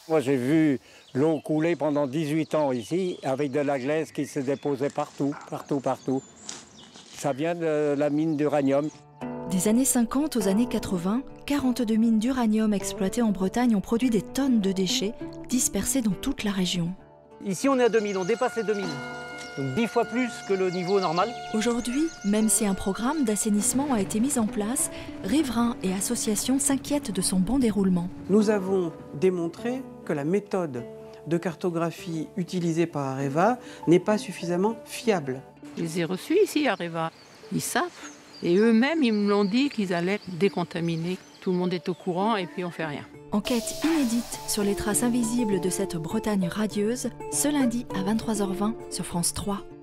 Moi, j'ai vu l'eau couler pendant 18 ans ici, avec de la glaise qui se déposait partout, partout, partout. Ça vient de la mine d'uranium. Des années 50 aux années 80, 42 mines d'uranium exploitées en Bretagne ont produit des tonnes de déchets dispersés dans toute la région. Ici, on est à 2000, on dépasse les 2000. Donc 10 fois plus que le niveau normal. Aujourd'hui, même si un programme d'assainissement a été mis en place, riverains et associations s'inquiètent de son bon déroulement. Nous avons démontré que la méthode de cartographie utilisée par Areva n'est pas suffisamment fiable. Je les ai reçus ici à Areva. Ils savent. Et eux-mêmes, ils me l'ont dit qu'ils allaient décontaminer. Tout le monde est au courant et puis on fait rien. Enquête inédite sur les traces invisibles de cette Bretagne radieuse, ce lundi à 23h20 sur France 3.